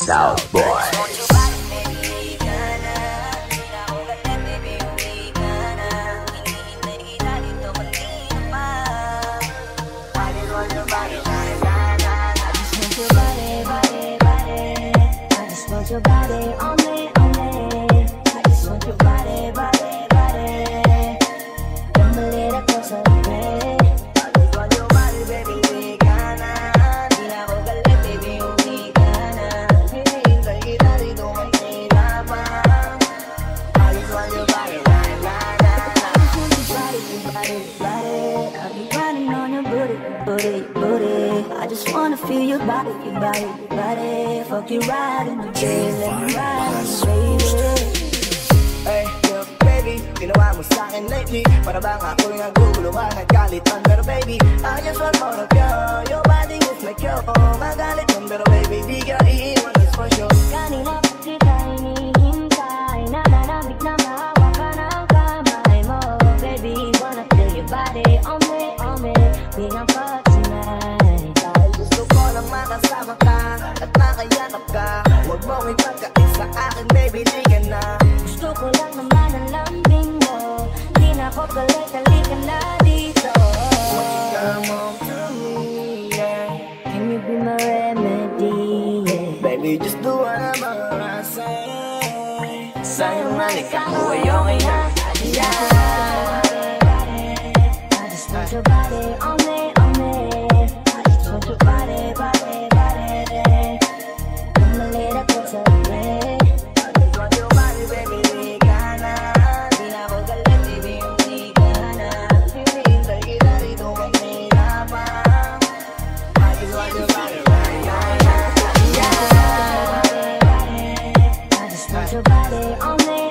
Southboyz. Your body on me, on me. I just want your body, body, body. Come a little closer, baby. I just want your body, baby. Di ka na, di na ako galit, baby. Di ka na, hinihintay kita dito, may hirapan. I just want your body, body, body. I just want your body, body, body. I'll be running on your booty, booty, booty. I just wanna feel your body, your body, your body. Fuck you right in the bed, let me ride, baby. Hey, yo, baby, ginawa mo sa'kin lately. Para bang ako'y naguguluhan, nagkalitan. Pero baby, I just want more of you. Your body is like you. Magalit man, pero baby, di ka iiwan, that's for sure. Kanina pa kita hinihintay, nalalamig na mahawa ka ng kamay mo. Baby, wanna feel your body on me, di nga pa tonight. Dahil gusto ko lang makasama ka at makayakap ka. Huwag mong ipagkait sa akin, baby, di ka na. Gusto ko lang naman ang lambing mo, di na ako galit, halika na dito. What you come on to me, yeah. Can you be my remedy, yeah. Baby, just do whatever I say. Sa'yo nga ikaw ko ay okay na. Yeah. I just want your body on me, on me. I just want your body, body, body. Come a little closer, baby. I just want your body, baby, di ka na. Di na ako galit, baby, di ka na. Hinihintay kita dito, may hirapan. I just want your body, right, right, right. I just want your body on me,